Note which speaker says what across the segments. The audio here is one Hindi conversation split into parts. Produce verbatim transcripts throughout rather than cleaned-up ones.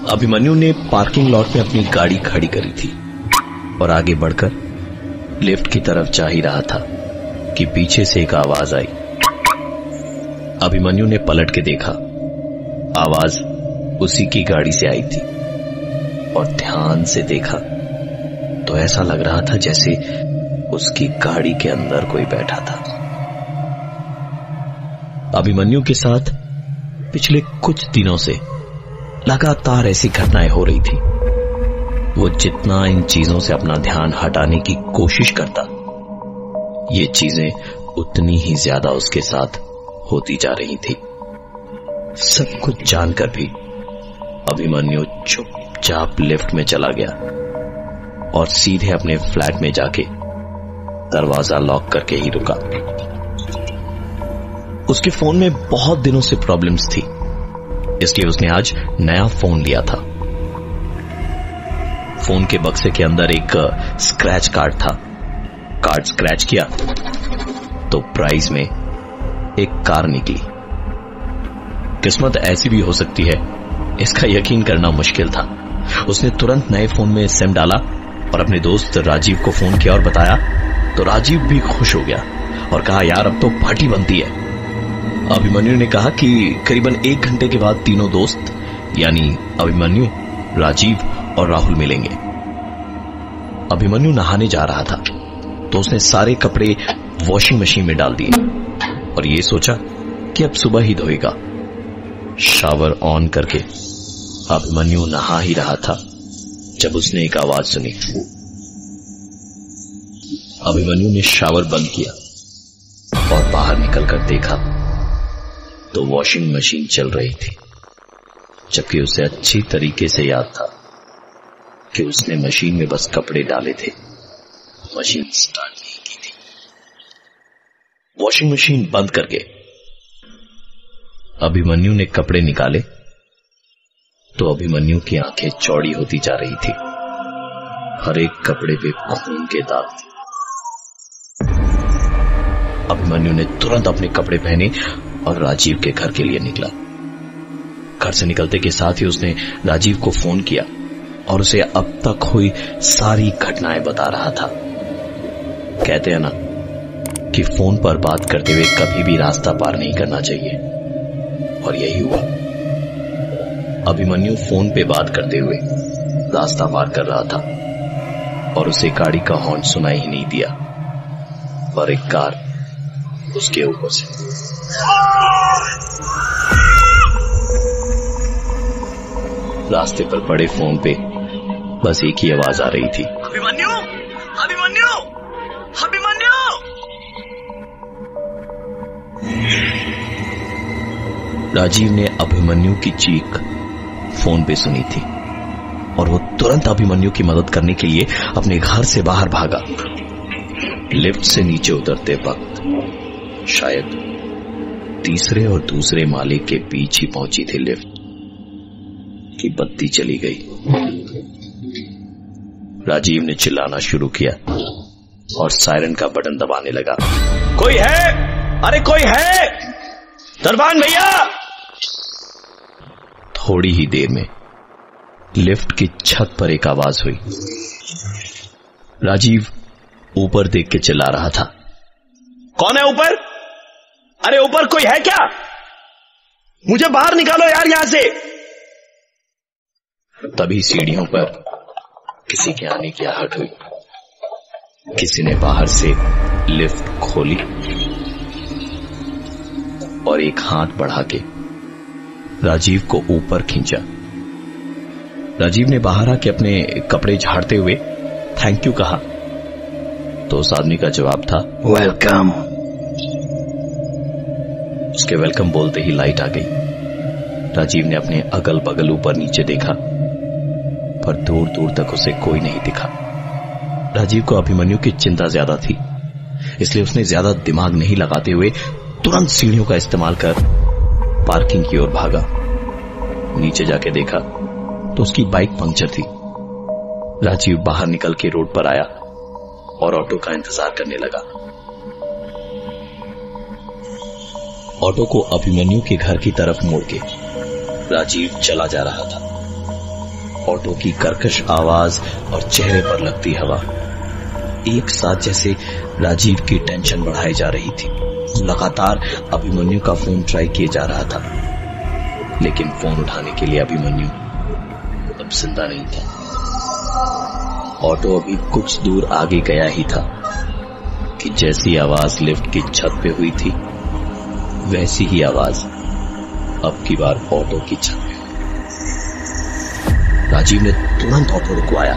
Speaker 1: अभिमन्यु ने पार्किंग लॉट में अपनी गाड़ी खड़ी करी थी और आगे बढ़कर लिफ्ट की तरफ जा ही रहा था कि पीछे से एक आवाज आई। अभिमन्यु ने पलट के देखा, आवाज उसी की गाड़ी से आई थी और ध्यान से देखा तो ऐसा लग रहा था जैसे उसकी गाड़ी के अंदर कोई बैठा था। अभिमन्यु के साथ पिछले कुछ दिनों से लगातार ऐसी घटनाएं हो रही थी। वो जितना इन चीजों से अपना ध्यान हटाने की कोशिश करता, ये चीजें उतनी ही ज्यादा उसके साथ होती जा रही थी। सब कुछ जानकर भी अभिमन्यु चुपचाप लिफ्ट में चला गया और सीधे अपने फ्लैट में जाके दरवाजा लॉक करके ही रुका। उसके फोन में बहुत दिनों से प्रॉब्लम्स थी, इसलिए उसने आज नया फोन लिया था। फोन के बक्से के अंदर एक स्क्रैच कार्ड था। कार्ड स्क्रैच किया तो प्राइस में एक कार निकली। किस्मत ऐसी भी हो सकती है, इसका यकीन करना मुश्किल था। उसने तुरंत नए फोन में सिम डाला और अपने दोस्त राजीव को फोन किया और बताया तो राजीव भी खुश हो गया और कहा, यार अब तो पार्टी बनती है। अभिमन्यु ने कहा कि करीबन एक घंटे के बाद तीनों दोस्त यानी अभिमन्यु, राजीव और राहुल मिलेंगे। अभिमन्यु नहाने जा रहा था तो उसने सारे कपड़े वॉशिंग मशीन में डाल दिए और ये सोचा कि अब सुबह ही धोएगा। शावर ऑन करके अभिमन्यु नहा ही रहा था जब उसने एक आवाज सुनी। अभिमन्यु ने शावर बंद किया और बाहर निकलकर देखा तो वॉशिंग मशीन चल रही थी, जबकि उसे अच्छी तरीके से याद था कि उसने मशीन में बस कपड़े डाले थे, मशीन स्टार्ट नहीं की थी। वॉशिंग मशीन बंद करके अभिमन्यु ने कपड़े निकाले तो अभिमन्यु की आंखें चौड़ी होती जा रही थी। हर एक कपड़े पे खून के दाग थे। अभिमन्यु ने तुरंत अपने कपड़े पहने और राजीव के घर के लिए निकला। घर से निकलते के साथ ही उसने राजीव को फोन किया और उसे अब तक हुई सारी घटनाएं बता रहा था। कहते हैं ना कि फोन पर बात करते हुए कभी भी रास्ता पार नहीं करना चाहिए, और यही हुआ। अभिमन्यु फोन पे बात करते हुए रास्ता पार कर रहा था और उसे गाड़ी का हॉर्न सुनाई ही नहीं दिया और एक कार उसके ऊपर से रास्ते पर पड़े फोन पे बस एक ही आवाज आ रही थी,
Speaker 2: अभिमन्यु, अभिमन्यु, अभिमन्यु।
Speaker 1: राजीव ने अभिमन्यु की चीख फोन पे सुनी थी और वो तुरंत अभिमन्यु की मदद करने के लिए अपने घर से बाहर भागा। लिफ्ट से नीचे उतरते वक्त शायद तीसरे और दूसरे माले के बीच ही पहुंची थी लिफ्ट की बत्ती चली गई। राजीव ने चिल्लाना शुरू किया और सायरन का बटन दबाने लगा।
Speaker 2: कोई है? अरे कोई है? दरबान भैया।
Speaker 1: थोड़ी ही देर में लिफ्ट की छत पर एक आवाज हुई। राजीव ऊपर देख के चिल्ला रहा था,
Speaker 2: कौन है ऊपर? अरे ऊपर कोई है क्या? मुझे बाहर निकालो यार यहां से।
Speaker 1: तभी सीढ़ियों पर किसी के आने की आहट हुई। किसी ने बाहर से लिफ्ट खोली और एक हाथ बढ़ा के राजीव को ऊपर खींचा। राजीव ने बाहर आके अपने कपड़े झाड़ते हुए थैंक यू कहा तो उस आदमी का जवाब था,
Speaker 2: वेलकम।
Speaker 1: उसके वेलकम बोलते ही लाइट आ गई। राजीव ने अपने अगल बगल ऊपर नीचे देखा पर दूर दूर तक उसे कोई नहीं दिखा। राजीव को अभिमन्यु की चिंता ज्यादा थी, इसलिए उसने ज्यादा दिमाग नहीं लगाते हुए तुरंत सीढ़ियों का इस्तेमाल कर पार्किंग की ओर भागा। नीचे जाके देखा तो उसकी बाइक पंक्चर थी। राजीव बाहर निकल के रोड पर आया और ऑटो का इंतजार करने लगा। ऑटो को अभिमन्यु के घर की तरफ मोड़ के राजीव चला जा रहा था। ऑटो की कर्कश आवाज और चेहरे पर लगती हवा एक साथ जैसे राजीव की टेंशन बढ़ाई जा रही थी। लगातार अभिमन्यु का फोन ट्राई किए जा रहा था, लेकिन फोन उठाने के लिए अभिमन्यु अब जिंदा नहीं था। ऑटो अभी कुछ दूर आगे गया ही था कि जैसी आवाज लिफ्ट की छत पे हुई थी, वैसी ही आवाज अब की बार ऑटो की छत पे। राजीव ने तुरंत ऑटो रुकवाया।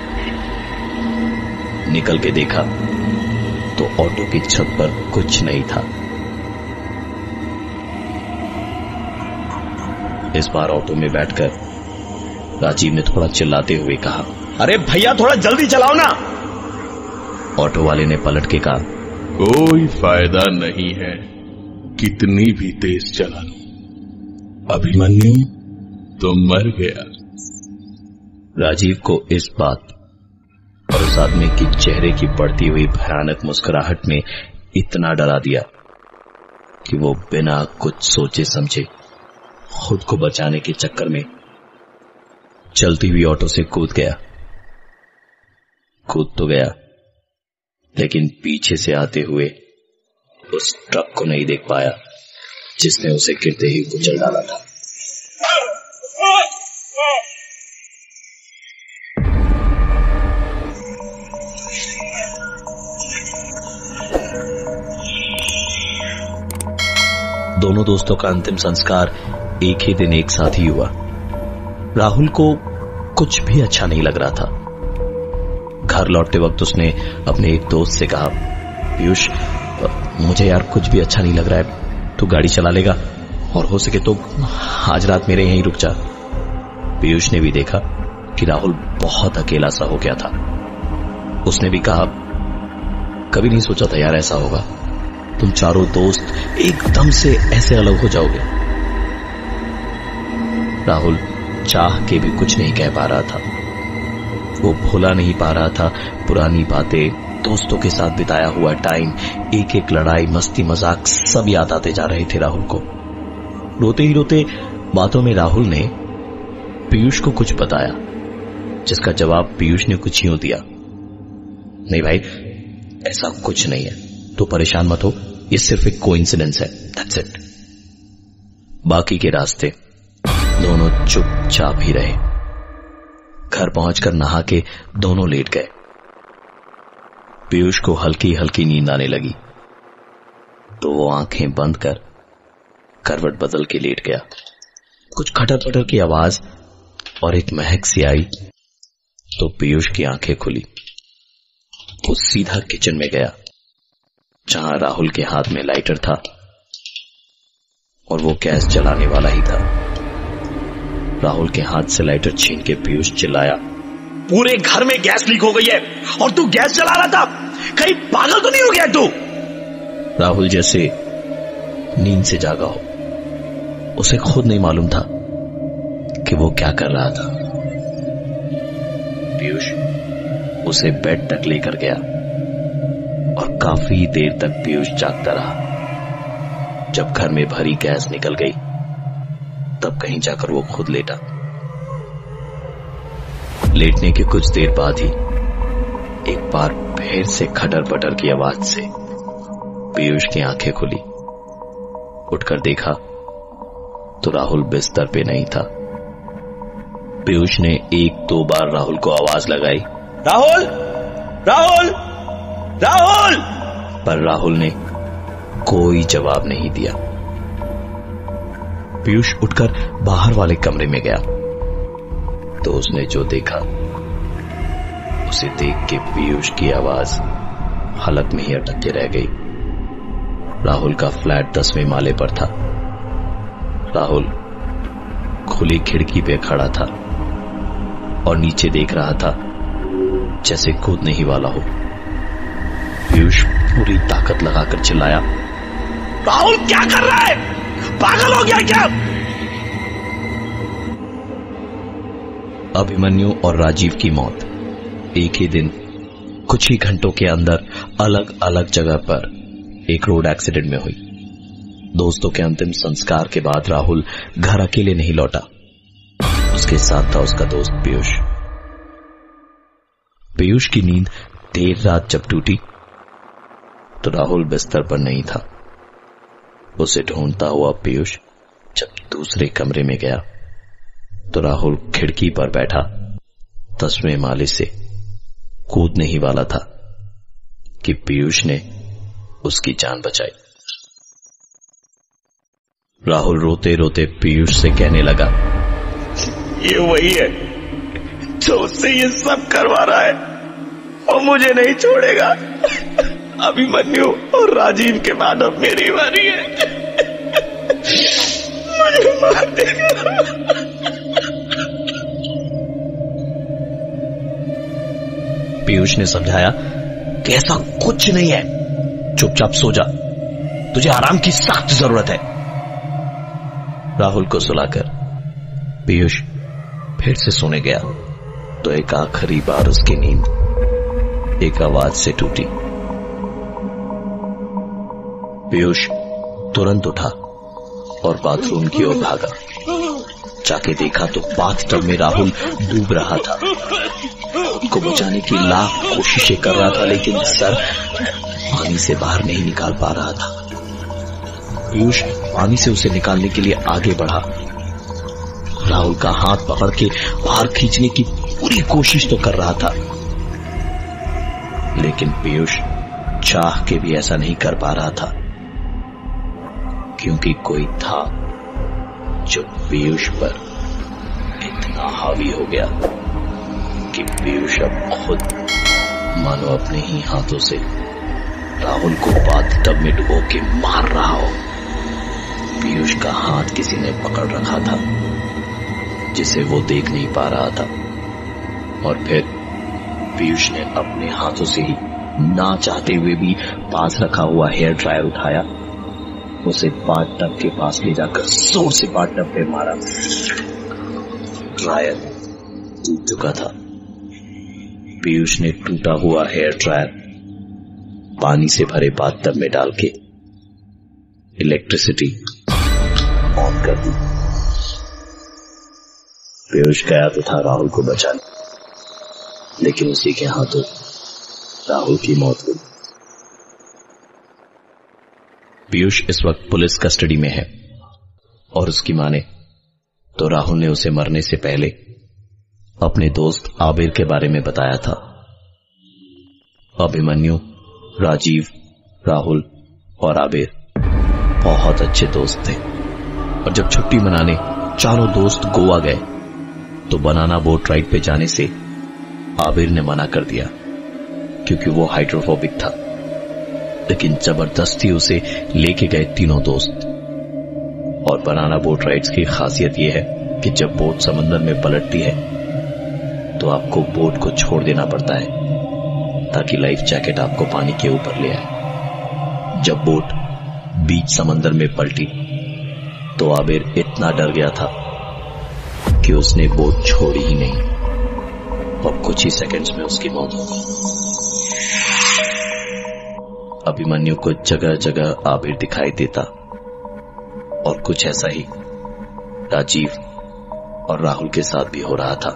Speaker 1: निकल के देखा तो ऑटो की छत पर कुछ नहीं था। इस बार ऑटो में बैठकर राजीव ने थोड़ा चिल्लाते हुए कहा,
Speaker 2: अरे भैया थोड़ा जल्दी चलाओ ना।
Speaker 1: ऑटो वाले ने पलट के कहा,
Speaker 3: कोई फायदा नहीं है, कितनी भी तेज चला लो, अभिमन्यु तो मर गया।
Speaker 1: राजीव को इस बात और उस आदमी की चेहरे की बढ़ती हुई भयानक मुस्कुराहट में इतना डरा दिया कि वो बिना कुछ सोचे समझे खुद को बचाने के चक्कर में चलती हुई ऑटो से कूद गया। कूद तो गया, लेकिन पीछे से आते हुए उस ट्रक को नहीं देख पाया जिसने उसे गिरते ही कुचल डाला था। दोनों दोस्तों का अंतिम संस्कार एक ही दिन एक साथ ही हुआ। राहुल को कुछ भी अच्छा नहीं लग रहा था। घर लौटते वक्त उसने अपने एक दोस्त से कहा, पीयूष मुझे यार कुछ भी अच्छा नहीं लग रहा है, तू गाड़ी चला लेगा और हो सके तो आज रात मेरे यहीं रुक जा। पीयूष ने भी देखा कि राहुल बहुत अकेला सा हो गया था। उसने भी कहा, कभी नहीं सोचा था यार ऐसा होगा, तुम चारों दोस्त एकदम से ऐसे अलग हो जाओगे। राहुल चाह के भी कुछ नहीं कह पा रहा था। वो भूला नहीं पा रहा था पुरानी बातें, दोस्तों के साथ बिताया हुआ टाइम, एक एक लड़ाई, मस्ती मजाक सब याद आते जा रहे थे राहुल को। रोते ही रोते बातों में राहुल ने पीयूष को कुछ बताया, जिसका जवाब पीयूष ने कुछ यूं दिया, नहीं भाई ऐसा कुछ नहीं है, तो परेशान मत हो, ये सिर्फ एक कोइंसिडेंस है, दैट्स इट। बाकी के रास्ते दोनों चुपचाप ही रहे। घर पहुंचकर नहा के दोनों लेट गए। पीयूष को हल्की हल्की नींद आने लगी तो वो आंखें बंद कर करवट बदल के लेट गया। कुछ खटर पटर की आवाज और एक महक सी आई तो पीयूष की आंखें खुली। वो सीधा किचन में गया जहां राहुल के हाथ में लाइटर था और वो गैस जलाने वाला ही था। राहुल के हाथ से लाइटर छीन के पीयूष चिल्लाया,
Speaker 2: पूरे घर में गैस लीक हो गई है और तू गैस जला रहा था, कहीं पागल तो नहीं हो गया तू?
Speaker 1: राहुल जैसे नींद से जागा हो, उसे खुद नहीं मालूम था कि वो क्या कर रहा था। पीयूष उसे बेड तक लेकर गया और काफी देर तक पीयूष जागता रहा। जब घर में भरी गैस निकल गई तब कहीं जाकर वो खुद लेटा। लेटने के कुछ देर बाद ही एक बार फिर से खटर पटर की आवाज से पीयूष की आंखें खुली। उठकर देखा तो राहुल बिस्तर पे नहीं था। पीयूष ने एक दो बार राहुल को आवाज लगाई,
Speaker 2: राहुल राहुल राहुल,
Speaker 1: पर राहुल ने कोई जवाब नहीं दिया। पीयूष उठकर बाहर वाले कमरे में गया तो उसने जो देखा उसे देख के पीयूष की आवाज हलक में ही अटक के रह गई। राहुल का फ्लैट दसवें माले पर था। राहुल खुली खिड़की पे खड़ा था और नीचे देख रहा था जैसे कूदने ही वाला हो। पीयूष पूरी ताकत लगाकर चिल्लाया,
Speaker 2: राहुल क्या कर रहा है, पागल हो गया क्या?
Speaker 1: अभिमन्यु और राजीव की मौत एक ही दिन कुछ ही घंटों के अंदर अलग अलग जगह पर एक रोड एक्सीडेंट में हुई। दोस्तों के अंतिम संस्कार के बाद राहुल घर अकेले नहीं लौटा। उसके साथ था उसका दोस्त पीयूष। पीयूष की नींद देर रात जब टूटी तो राहुल बिस्तर पर नहीं था। उसे ढूंढता हुआ पीयूष जब दूसरे कमरे में गया तो राहुल खिड़की पर बैठा दसवें माले से कूदने ही वाला था कि पीयूष ने उसकी जान बचाई। राहुल रोते रोते पीयूष से कहने लगा,
Speaker 2: ये वही है जो उससे ये सब करवा रहा है और मुझे नहीं छोड़ेगा। अभिमन्यु और राजीव के बाद अब मेरी बारी है। मुझे मार देगा।
Speaker 1: पीयूष ने समझाया कि ऐसा कुछ नहीं है, चुपचाप सो जा, तुझे आराम की सख्त जरूरत है। राहुल को सुलाकर पीयूष फिर से सोने गया तो एक आखिरी बार उसकी नींद एक आवाज से टूटी। पीयूष तुरंत उठा और बाथरूम की ओर भागा। जाके देखा तो बाथटब में राहुल डूब रहा था। खुद को बचाने की लाख कोशिशें कर रहा था लेकिन सर पानी से बाहर नहीं निकाल पा रहा था। पीयूष पानी से उसे निकालने के लिए आगे बढ़ा। राहुल का हाथ पकड़ के बाहर खींचने की पूरी कोशिश तो कर रहा था लेकिन पीयूष चाह के भी ऐसा नहीं कर पा रहा था क्योंकि कोई था जो पीयूष पर इतना हावी हो गया कि पीयूष अब खुद मानो अपने ही हाथों से राहुल को बाथटब में डुबो के मार रहा हो। पीयूष का हाथ किसी ने पकड़ रखा था जिसे वो देख नहीं पा रहा था और फिर पीयूष ने अपने हाथों से ही ना चाहते हुए भी पास रखा हुआ हेयर ड्रायर उठाया, उसे बाथटब के पास ले जाकर जोर से बाथटब पे मारा। ड्रायर टूट चुका था। पीयूष ने टूटा हुआ हेयर ड्रायर पानी से भरे बाथटब में डाल के इलेक्ट्रिसिटी ऑन कर दी। पीयूष गया तो था राहुल को बचाने लेकिन उसी के हाथों राहुल की मौत हुई। पीयूष इस वक्त पुलिस कस्टडी में है और उसकी मां ने तो राहुल ने उसे मरने से पहले अपने दोस्त आबिर के बारे में बताया था। अभिमन्यु, राजीव, राहुल और आबिर बहुत अच्छे दोस्त थे और जब छुट्टी मनाने चारों दोस्त गोवा गए तो बनाना बोट राइड पे जाने से आबिर ने मना कर दिया क्योंकि वो हाइड्रोफोबिक था, लेकिन जबरदस्ती उसे लेके गए तीनों दोस्त। और बनाना बोट राइड्स की खासियत यह है कि जब बोट समंदर में पलटती है तो आपको बोट को छोड़ देना पड़ता है ताकि लाइफ जैकेट आपको पानी के ऊपर ले आए। जब बोट बीच समंदर में पलटी तो आबिर इतना डर गया था कि उसने बोट छोड़ी ही नहीं और कुछ ही सेकंड्स में उसकी मौत हो गई। अभिमन्यु को जगह जगह आबिर दिखाई देता और कुछ ऐसा ही राजीव और राहुल के साथ भी हो रहा था।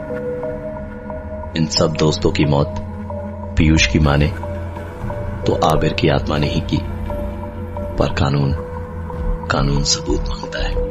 Speaker 1: इन सब दोस्तों की मौत पीयूष की मां ने तो आबिर की आत्मा ने ही की, पर कानून कानून सबूत मांगता है।